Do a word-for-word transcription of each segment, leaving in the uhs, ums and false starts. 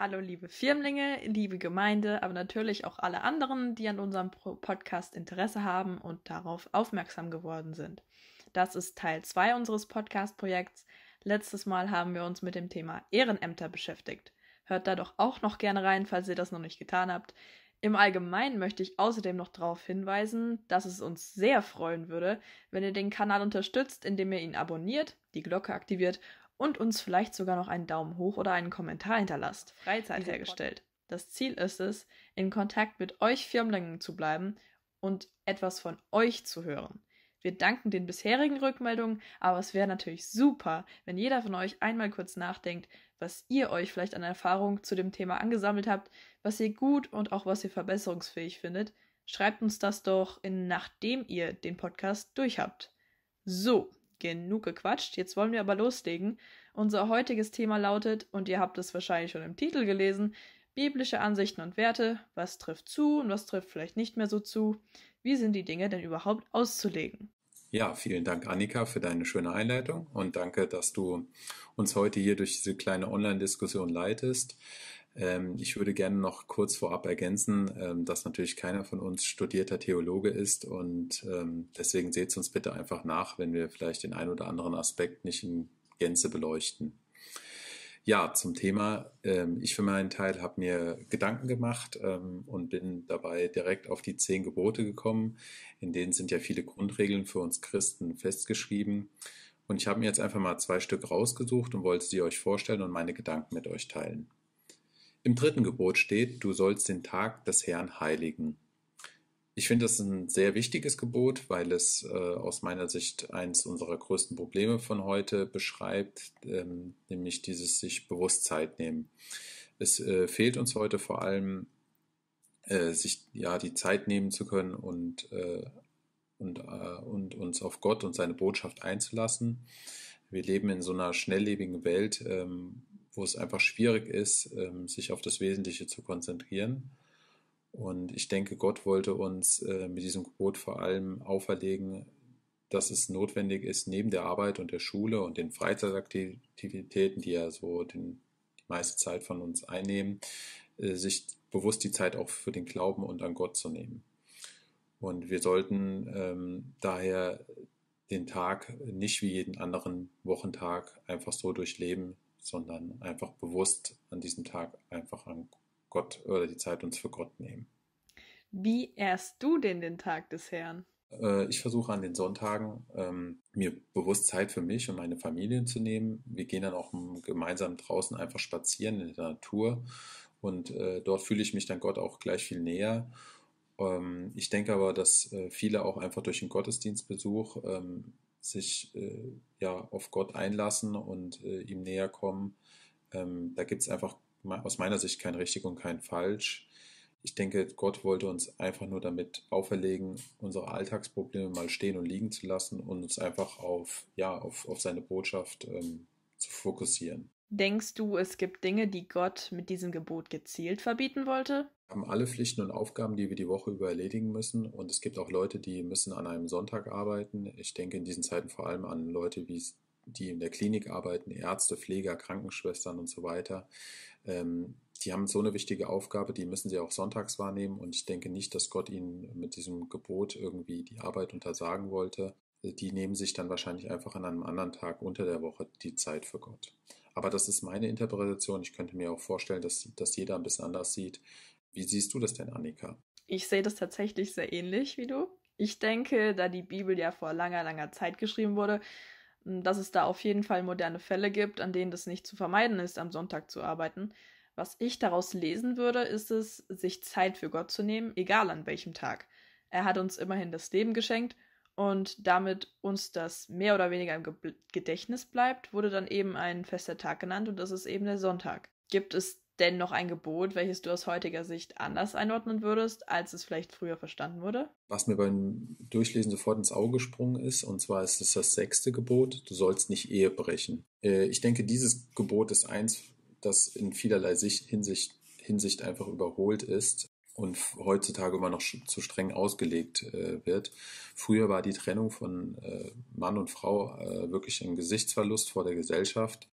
Hallo liebe Firmlinge, liebe Gemeinde, aber natürlich auch alle anderen, die an unserem Podcast Interesse haben und darauf aufmerksam geworden sind. Das ist Teil zwei unseres Podcast-Projekts. Letztes Mal haben wir uns mit dem Thema Ehrenämter beschäftigt. Hört da doch auch noch gerne rein, falls ihr das noch nicht getan habt. Im Allgemeinen möchte ich außerdem noch darauf hinweisen, dass es uns sehr freuen würde, wenn ihr den Kanal unterstützt, indem ihr ihn abonniert, die Glocke aktiviert und uns vielleicht sogar noch einen Daumen hoch oder einen Kommentar hinterlasst. Freizeit hergestellt. Das Ziel ist es, in Kontakt mit euch Firmlingen zu bleiben und etwas von euch zu hören. Wir danken den bisherigen Rückmeldungen, aber es wäre natürlich super, wenn jeder von euch einmal kurz nachdenkt, was ihr euch vielleicht an Erfahrung zu dem Thema angesammelt habt, was ihr gut und auch was ihr verbesserungsfähig findet. Schreibt uns das doch, in, nachdem ihr den Podcast durchhabt. So, genug gequatscht, jetzt wollen wir aber loslegen. Unser heutiges Thema lautet, und ihr habt es wahrscheinlich schon im Titel gelesen, biblische Ansichten und Werte. Was trifft zu und was trifft vielleicht nicht mehr so zu? Wie sind die Dinge denn überhaupt auszulegen? Ja, vielen Dank, Annika, für deine schöne Einleitung und danke, dass du uns heute hier durch diese kleine Online-Diskussion leitest. Ähm, ich würde gerne noch kurz vorab ergänzen, ähm, dass natürlich keiner von uns studierter Theologe ist und ähm, deswegen seht uns bitte einfach nach, wenn wir vielleicht den einen oder anderen Aspekt nicht in Gänze beleuchten. Ja, zum Thema. Ähm, ich für meinen Teil habe mir Gedanken gemacht ähm, und bin dabei direkt auf die zehn Gebote gekommen. In denen sind ja viele Grundregeln für uns Christen festgeschrieben. Und ich habe mir jetzt einfach mal zwei Stück rausgesucht und wollte sie euch vorstellen und meine Gedanken mit euch teilen. Im dritten Gebot steht, du sollst den Tag des Herrn heiligen. Ich finde das ein sehr wichtiges Gebot, weil es äh, aus meiner Sicht eines unserer größten Probleme von heute beschreibt, ähm, nämlich dieses sich bewusst Zeit nehmen. Es äh, fehlt uns heute vor allem, äh, sich ja die Zeit nehmen zu können und, äh, und, äh, und uns auf Gott und seine Botschaft einzulassen. Wir leben in so einer schnelllebigen Welt, ähm, wo es einfach schwierig ist, ähm, sich auf das Wesentliche zu konzentrieren. Und ich denke, Gott wollte uns äh, mit diesem Gebot vor allem auferlegen, dass es notwendig ist, neben der Arbeit und der Schule und den Freizeitaktivitäten, die ja so den, die meiste Zeit von uns einnehmen, äh, sich bewusst die Zeit auch für den Glauben und an Gott zu nehmen. Und wir sollten ähm, daher den Tag nicht wie jeden anderen Wochentag einfach so durchleben, sondern einfach bewusst an diesem Tag einfach an Gott oder die Zeit uns für Gott nehmen. Wie ehrst du denn den Tag des Herrn? Äh, ich versuche an den Sonntagen ähm, mir bewusst Zeit für mich und meine Familie zu nehmen. Wir gehen dann auch gemeinsam draußen einfach spazieren in der Natur und äh, dort fühle ich mich dann Gott auch gleich viel näher. Ähm, ich denke aber, dass äh, viele auch einfach durch den Gottesdienstbesuch ähm, sich äh, ja auf Gott einlassen und äh, ihm näher kommen. Ähm, da gibt es einfach aus meiner Sicht kein richtig und kein falsch. Ich denke, Gott wollte uns einfach nur damit auferlegen, unsere Alltagsprobleme mal stehen und liegen zu lassen und uns einfach auf, ja, auf, auf seine Botschaft ähm, zu fokussieren. Denkst du, es gibt Dinge, die Gott mit diesem Gebot gezielt verbieten wollte? Wir haben alle Pflichten und Aufgaben, die wir die Woche über erledigen müssen. Und es gibt auch Leute, die müssen an einem Sonntag arbeiten. Ich denke in diesen Zeiten vor allem an Leute, wie es die in der Klinik arbeiten, Ärzte, Pfleger, Krankenschwestern und so weiter. Ähm, die haben so eine wichtige Aufgabe, die müssen sie auch sonntags wahrnehmen. Und ich denke nicht, dass Gott ihnen mit diesem Gebot irgendwie die Arbeit untersagen wollte. Die nehmen sich dann wahrscheinlich einfach an einem anderen Tag unter der Woche die Zeit für Gott. Aber das ist meine Interpretation. Ich könnte mir auch vorstellen, dass das jeder ein bisschen anders sieht. Wie siehst du das denn, Annika? Ich sehe das tatsächlich sehr ähnlich wie du. Ich denke, da die Bibel ja vor langer, langer Zeit geschrieben wurde, dass es da auf jeden Fall moderne Fälle gibt, an denen das nicht zu vermeiden ist, am Sonntag zu arbeiten. Was ich daraus lesen würde, ist es, sich Zeit für Gott zu nehmen, egal an welchem Tag. Er hat uns immerhin das Leben geschenkt und damit uns das mehr oder weniger im Gedächtnis bleibt, wurde dann eben ein fester Tag genannt und das ist eben der Sonntag. Gibt es denn noch ein Gebot, welches du aus heutiger Sicht anders einordnen würdest, als es vielleicht früher verstanden wurde? Was mir beim Durchlesen sofort ins Auge gesprungen ist, und zwar ist es das sechste Gebot, du sollst nicht Ehe brechen. Äh, ich denke, dieses Gebot ist eins, das in vielerlei Hinsicht, Hinsicht einfach überholt ist und heutzutage immer noch zu streng ausgelegt äh, wird. Früher war die Trennung von äh, Mann und Frau äh, wirklich ein Gesichtsverlust vor der Gesellschaft.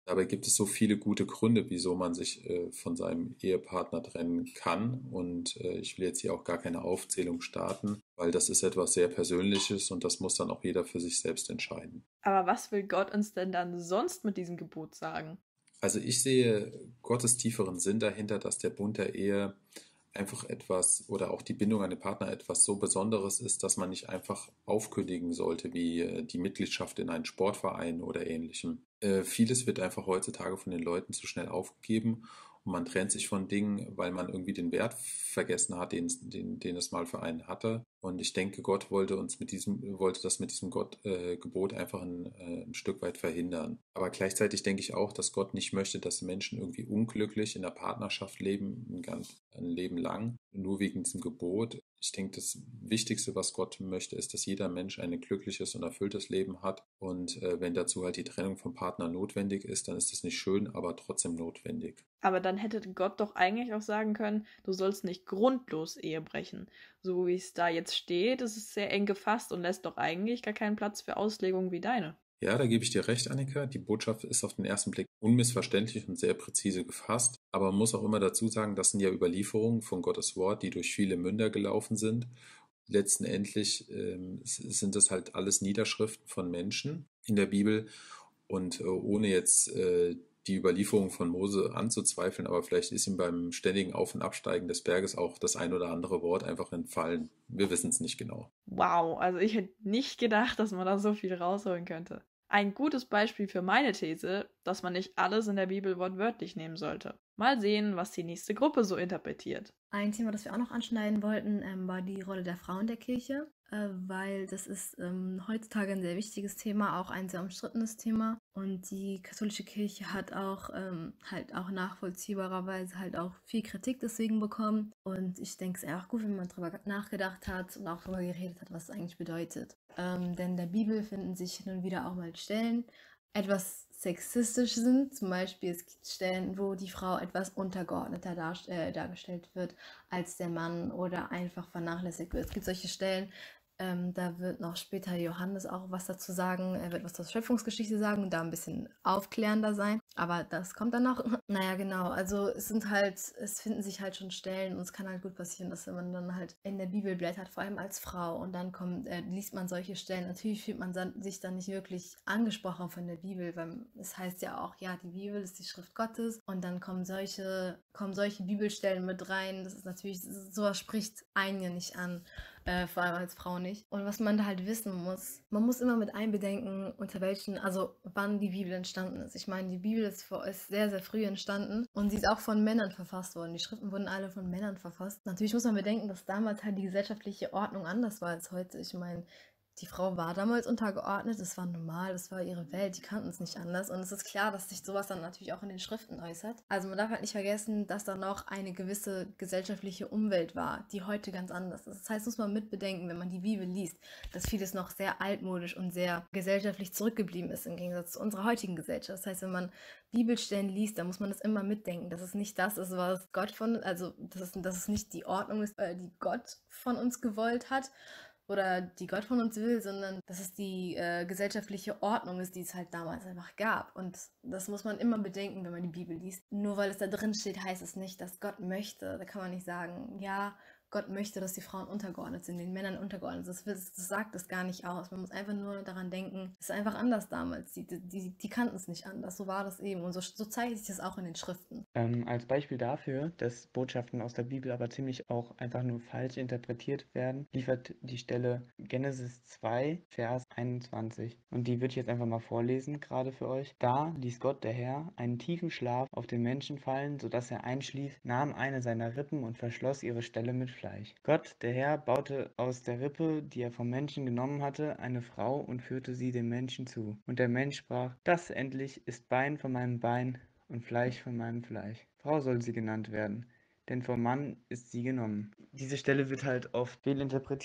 Dabei gibt es so viele gute Gründe, wieso man sich äh, von seinem Ehepartner trennen kann. Und äh, ich will jetzt hier auch gar keine Aufzählung starten, weil das ist etwas sehr Persönliches und das muss dann auch jeder für sich selbst entscheiden. Aber was will Gott uns denn dann sonst mit diesem Gebot sagen? Also ich sehe Gottes tieferen Sinn dahinter, dass der Bund der Ehe einfach etwas oder auch die Bindung an den Partner etwas so Besonderes ist, dass man nicht einfach aufkündigen sollte, wie äh, die Mitgliedschaft in einen Sportverein oder ähnlichem. Äh, vieles wird einfach heutzutage von den Leuten zu schnell aufgegeben und man trennt sich von Dingen, weil man irgendwie den Wert vergessen hat, den, den, den es mal für einen hatte. Und ich denke, Gott wollte uns mit diesem, wollte das mit diesem Gott, äh, Gebot einfach ein, äh, ein Stück weit verhindern. Aber gleichzeitig denke ich auch, dass Gott nicht möchte, dass Menschen irgendwie unglücklich in der Partnerschaft leben, ein, ganz, ein Leben lang, nur wegen diesem Gebot. Ich denke, das Wichtigste, was Gott möchte, ist, dass jeder Mensch ein glückliches und erfülltes Leben hat. Und äh, wenn dazu halt die Trennung vom Partner notwendig ist, dann ist das nicht schön, aber trotzdem notwendig. Aber dann hätte Gott doch eigentlich auch sagen können, du sollst nicht grundlos Ehe brechen. So wie es da jetzt steht, ist es sehr eng gefasst und lässt doch eigentlich gar keinen Platz für Auslegungen wie deine. Ja, da gebe ich dir recht, Annika. Die Botschaft ist auf den ersten Blick unmissverständlich und sehr präzise gefasst. Aber man muss auch immer dazu sagen, das sind ja Überlieferungen von Gottes Wort, die durch viele Münder gelaufen sind. Letztendlich ähm, sind das halt alles Niederschriften von Menschen in der Bibel. Und äh, ohne jetzt äh, die Überlieferung von Mose anzuzweifeln, aber vielleicht ist ihm beim ständigen Auf- und Absteigen des Berges auch das ein oder andere Wort einfach entfallen. Wir wissen es nicht genau. Wow, also ich hätte nicht gedacht, dass man da so viel rausholen könnte. Ein gutes Beispiel für meine These, dass man nicht alles in der Bibel wortwörtlich nehmen sollte. Mal sehen, was die nächste Gruppe so interpretiert. Ein Thema, das wir auch noch anschneiden wollten, ähm, war die Rolle der Frau in der Kirche, äh, weil das ist ähm, heutzutage ein sehr wichtiges Thema, auch ein sehr umstrittenes Thema. Und die katholische Kirche hat auch ähm, halt auch nachvollziehbarerweise halt auch viel Kritik deswegen bekommen. Und ich denke, es ist einfach gut, wenn man darüber nachgedacht hat und auch darüber geredet hat, was es eigentlich bedeutet. Ähm, denn in der Bibel finden sich hin und wieder auch mal Stellen, etwas sexistisch sind. Zum Beispiel es gibt Stellen, wo die Frau etwas untergeordneter dar äh, dargestellt wird als der Mann oder einfach vernachlässigt wird. Es gibt solche Stellen, ähm, da wird noch später Johannes auch was dazu sagen. Er wird was zur Schöpfungsgeschichte sagen und da ein bisschen aufklärender sein. Aber das kommt dann noch. Naja, genau. Also es sind halt, es finden sich halt schon Stellen und es kann halt gut passieren, dass wenn man dann halt in der Bibel blättert, vor allem als Frau, und dann kommt, äh, liest man solche Stellen. Natürlich fühlt man dann, sich dann nicht wirklich angesprochen von der Bibel, weil es heißt ja auch, ja, die Bibel ist die Schrift Gottes und dann kommen solche, kommen solche Bibelstellen mit rein. Das ist natürlich, sowas spricht einen ja nicht an. Äh, vor allem als Frau nicht. Und was man da halt wissen muss, man muss immer mit einbedenken, unter welchen, also wann die Bibel entstanden ist. Ich meine, die Bibel ist, vor, ist sehr, sehr früh entstanden und sie ist auch von Männern verfasst worden. Die Schriften wurden alle von Männern verfasst. Natürlich muss man bedenken, dass damals halt die gesellschaftliche Ordnung anders war als heute. Ich meine, die Frau war damals untergeordnet, das war normal, das war ihre Welt, die kannten es nicht anders. Und es ist klar, dass sich sowas dann natürlich auch in den Schriften äußert. Also man darf halt nicht vergessen, dass da noch eine gewisse gesellschaftliche Umwelt war, die heute ganz anders ist. Das heißt, muss man mitbedenken, wenn man die Bibel liest, dass vieles noch sehr altmodisch und sehr gesellschaftlich zurückgeblieben ist im Gegensatz zu unserer heutigen Gesellschaft. Das heißt, wenn man Bibelstellen liest, dann muss man das immer mitdenken, dass es nicht das ist, was Gott von, also dass es, dass es nicht die Ordnung ist, äh, die Gott von uns gewollt hat, oder die Gott von uns will, sondern dass es die äh, gesellschaftliche Ordnung ist, die es halt damals einfach gab. Und das muss man immer bedenken, wenn man die Bibel liest. Nur weil es da drin steht, heißt es nicht, dass Gott möchte. Da kann man nicht sagen, ja, Gott möchte, dass die Frauen untergeordnet sind, den Männern untergeordnet sind. Das, das sagt es gar nicht aus. Man muss einfach nur daran denken, es ist einfach anders damals. Die, die, die kannten es nicht anders. So war das eben. Und so, so zeigt sich das auch in den Schriften. Ähm, als Beispiel dafür, dass Botschaften aus der Bibel aber ziemlich auch einfach nur falsch interpretiert werden, liefert die Stelle Genesis zwei, Vers einundzwanzig. Und die würde ich jetzt einfach mal vorlesen, gerade für euch. Da ließ Gott, der Herr, einen tiefen Schlaf auf den Menschen fallen, sodass er einschlief, nahm eine seiner Rippen und verschloss ihre Stelle mit Fleisch. Gott, der Herr, baute aus der Rippe, die er vom Menschen genommen hatte, eine Frau und führte sie dem Menschen zu. Und der Mensch sprach, das endlich ist Bein von meinem Bein und Fleisch von meinem Fleisch. Frau soll sie genannt werden, denn vom Mann ist sie genommen. Diese Stelle wird halt oft fehlinterpretiert,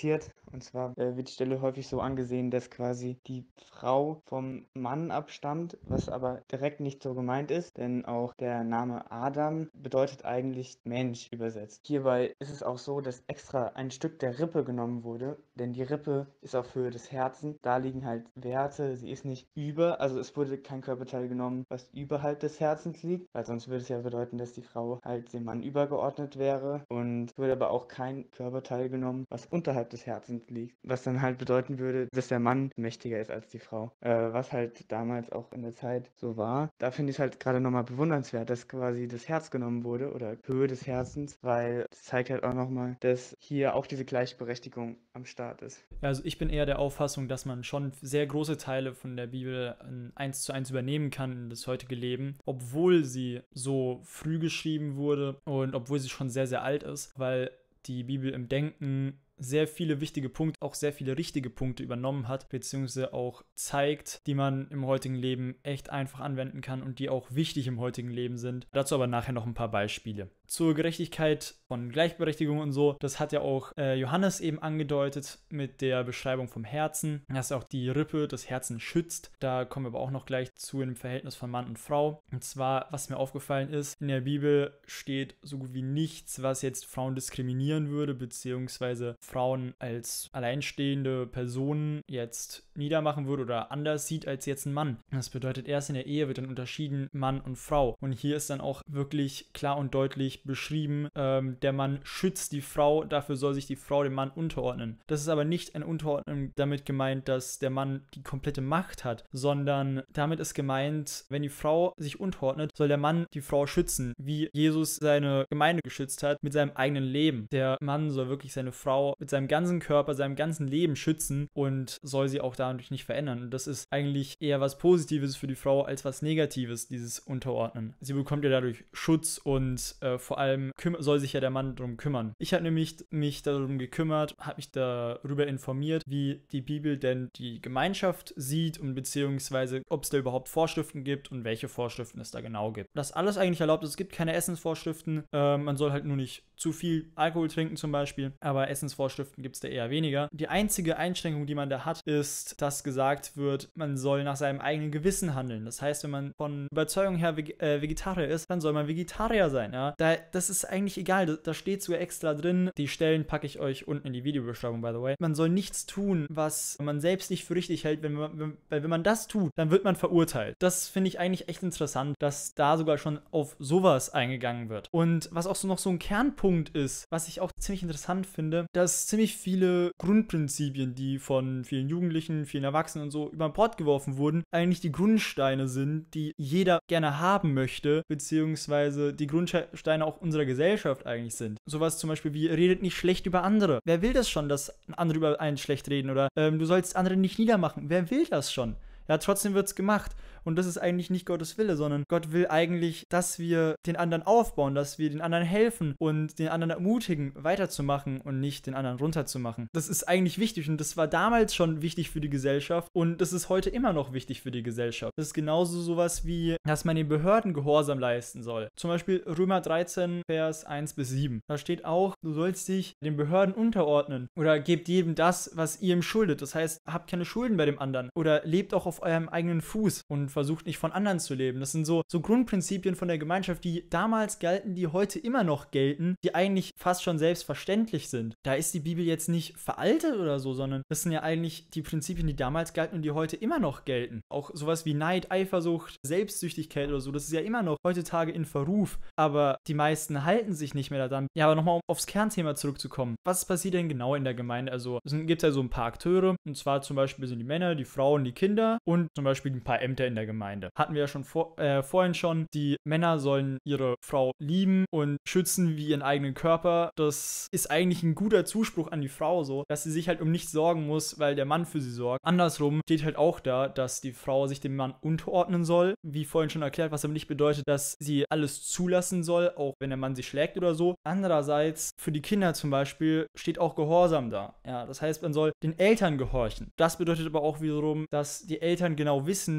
Und zwar äh, wird die Stelle häufig so angesehen, dass quasi die Frau vom Mann abstammt, was aber direkt nicht so gemeint ist, denn auch der Name Adam bedeutet eigentlich Mensch übersetzt. Hierbei ist es auch so, dass extra ein Stück der Rippe genommen wurde, denn die Rippe ist auf Höhe des Herzens. Da liegen halt Werte, sie ist nicht über, also es wurde kein Körperteil genommen, was überhalb des Herzens liegt, weil sonst würde es ja bedeuten, dass die Frau halt dem Mann übergeordnet wäre, und es wurde aber auch kein Körperteil genommen, was unterhalb des Herzens liegt, was dann halt bedeuten würde, dass der Mann mächtiger ist als die Frau, äh, was halt damals auch in der Zeit so war. Da finde ich es halt gerade nochmal bewundernswert, dass quasi das Herz genommen wurde oder Höhe des Herzens, weil es zeigt halt auch nochmal, dass hier auch diese Gleichberechtigung am Start ist. Ja, also ich bin eher der Auffassung, dass man schon sehr große Teile von der Bibel eins zu eins übernehmen kann in das heutige Leben, obwohl sie so früh geschrieben wurde und obwohl sie schon sehr, sehr alt ist, weil die Bibel im Denken sehr viele wichtige Punkte, auch sehr viele richtige Punkte übernommen hat, beziehungsweise auch zeigt, die man im heutigen Leben echt einfach anwenden kann und die auch wichtig im heutigen Leben sind. Dazu aber nachher noch ein paar Beispiele. Zur Gerechtigkeit von Gleichberechtigung und so, das hat ja auch äh, Johannes eben angedeutet mit der Beschreibung vom Herzen, dass auch die Rippe das Herzen schützt. Da kommen wir aber auch noch gleich zu im Verhältnis von Mann und Frau. Und zwar, was mir aufgefallen ist, in der Bibel steht so gut wie nichts, was jetzt Frauen diskriminieren würde, beziehungsweise Frauen als alleinstehende Personen jetzt niedermachen würde oder anders sieht als jetzt ein Mann. Das bedeutet, erst in der Ehe wird dann unterschieden Mann und Frau. Und hier ist dann auch wirklich klar und deutlich beschrieben, ähm, der Mann schützt die Frau, dafür soll sich die Frau dem Mann unterordnen. Das ist aber nicht eine Unterordnung damit gemeint, dass der Mann die komplette Macht hat, sondern damit ist gemeint, wenn die Frau sich unterordnet, soll der Mann die Frau schützen, wie Jesus seine Gemeinde geschützt hat mit seinem eigenen Leben. Der Mann soll wirklich seine Frau mit seinem ganzen Körper, seinem ganzen Leben schützen und soll sie auch dadurch nicht verändern. Und das ist eigentlich eher was Positives für die Frau als was Negatives, dieses Unterordnen. Sie bekommt ja dadurch Schutz und äh, vor allem küm- soll sich ja der Mann darum kümmern. Ich habe nämlich mich darum gekümmert, habe mich darüber informiert, wie die Bibel denn die Gemeinschaft sieht und beziehungsweise ob es da überhaupt Vorschriften gibt und welche Vorschriften es da genau gibt. Das alles eigentlich erlaubt, es gibt keine Essensvorschriften, äh, man soll halt nur nicht zu viel Alkohol trinken zum Beispiel, aber Essensvorschriften gibt es da eher weniger. Die einzige Einschränkung, die man da hat, ist, dass gesagt wird, man soll nach seinem eigenen Gewissen handeln. Das heißt, wenn man von Überzeugung her Veg- äh, Vegetarier ist, dann soll man Vegetarier sein. Ja? Da, das ist eigentlich egal, da, da steht sogar extra drin, die Stellen packe ich euch unten in die Videobeschreibung, by the way. Man soll nichts tun, was man selbst nicht für richtig hält, wenn man, wenn, weil wenn man das tut, dann wird man verurteilt. Das finde ich eigentlich echt interessant, dass da sogar schon auf sowas eingegangen wird. Und was auch so noch so ein Kernpunkt ist, was ich auch ziemlich interessant finde, dass ziemlich viele Grundprinzipien, die von vielen Jugendlichen, vielen Erwachsenen und so über Bord geworfen wurden, eigentlich die Grundsteine sind, die jeder gerne haben möchte, beziehungsweise die Grundsteine auch unserer Gesellschaft eigentlich sind. Sowas zum Beispiel wie, redet nicht schlecht über andere. Wer will das schon, dass andere über einen schlecht reden? Oder ähm, du sollst andere nicht niedermachen. Wer will das schon? Ja, trotzdem wird es gemacht. Und das ist eigentlich nicht Gottes Wille, sondern Gott will eigentlich, dass wir den anderen aufbauen, dass wir den anderen helfen und den anderen ermutigen, weiterzumachen und nicht den anderen runterzumachen. Das ist eigentlich wichtig und das war damals schon wichtig für die Gesellschaft und das ist heute immer noch wichtig für die Gesellschaft. Das ist genauso sowas wie, dass man den Behörden Gehorsam leisten soll. Zum Beispiel Römer dreizehn, Vers eins bis sieben. Da steht auch, du sollst dich den Behörden unterordnen oder gebt jedem das, was ihr ihm schuldet. Das heißt, habt keine Schulden bei dem anderen oder lebt auch auf eurem eigenen Fuß und versucht nicht von anderen zu leben. Das sind so, so Grundprinzipien von der Gemeinschaft, die damals galten, die heute immer noch gelten, die eigentlich fast schon selbstverständlich sind. Da ist die Bibel jetzt nicht veraltet oder so, sondern das sind ja eigentlich die Prinzipien, die damals galten und die heute immer noch gelten. Auch sowas wie Neid, Eifersucht, Selbstsüchtigkeit oder so, das ist ja immer noch heutzutage in Verruf, aber die meisten halten sich nicht mehr daran. Ja, aber nochmal, um aufs Kernthema zurückzukommen. Was passiert denn genau in der Gemeinde? Also, es gibt ja so ein paar Akteure, und zwar zum Beispiel sind die Männer, die Frauen, die Kinder und zum Beispiel ein paar Ämter in der Gemeinde. Hatten wir ja schon vor, äh, vorhin schon, die Männer sollen ihre Frau lieben und schützen wie ihren eigenen Körper. Das ist eigentlich ein guter Zuspruch an die Frau so, dass sie sich halt um nichts sorgen muss, weil der Mann für sie sorgt. Andersrum steht halt auch da, dass die Frau sich dem Mann unterordnen soll, wie vorhin schon erklärt, was aber nicht bedeutet, dass sie alles zulassen soll, auch wenn der Mann sie schlägt oder so. Andererseits, für die Kinder zum Beispiel, steht auch Gehorsam da. Ja, das heißt, man soll den Eltern gehorchen. Das bedeutet aber auch wiederum, dass die Eltern genau wissen, was für die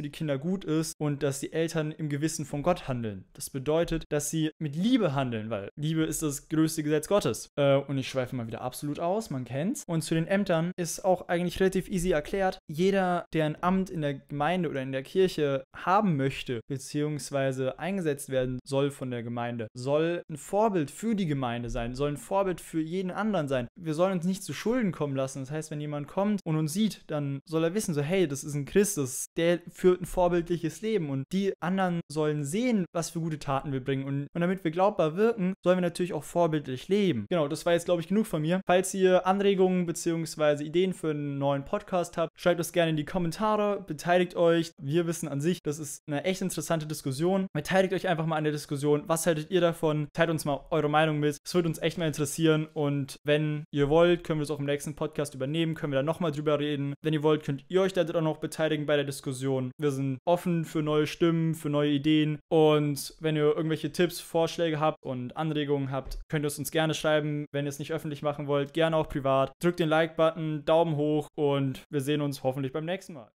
die Kinder gut ist und dass die Eltern im Gewissen von Gott handeln. Das bedeutet, dass sie mit Liebe handeln, weil Liebe ist das größte Gesetz Gottes. Äh, und ich schweife mal wieder absolut aus, man kennt's. Und zu den Ämtern ist auch eigentlich relativ easy erklärt. Jeder, der ein Amt in der Gemeinde oder in der Kirche haben möchte, beziehungsweise eingesetzt werden soll von der Gemeinde, soll ein Vorbild für die Gemeinde sein, soll ein Vorbild für jeden anderen sein. Wir sollen uns nicht zu Schulden kommen lassen. Das heißt, wenn jemand kommt und uns sieht, dann soll er wissen, so hey, das ist ein Christus, der führt ein vorbildliches Leben und die anderen sollen sehen, was für gute Taten wir bringen und, und damit wir glaubbar wirken, sollen wir natürlich auch vorbildlich leben. Genau, das war jetzt, glaube ich, genug von mir. Falls ihr Anregungen bzw. Ideen für einen neuen Podcast habt, schreibt das gerne in die Kommentare, beteiligt euch. Wir wissen an sich, das ist eine echt interessante Diskussion. Beteiligt euch einfach mal an der Diskussion. Was haltet ihr davon? Teilt uns mal eure Meinung mit. Es würde uns echt mal interessieren und wenn ihr wollt, können wir es auch im nächsten Podcast übernehmen, können wir da nochmal drüber reden. Wenn ihr wollt, könnt ihr euch da auch noch beteiligen bei der Diskussion. Wir sind offen für neue Stimmen, für neue Ideen und wenn ihr irgendwelche Tipps, Vorschläge habt und Anregungen habt, könnt ihr es uns gerne schreiben. Wenn ihr es nicht öffentlich machen wollt, gerne auch privat. Drückt den Like-Button, Daumen hoch und wir sehen uns hoffentlich beim nächsten Mal.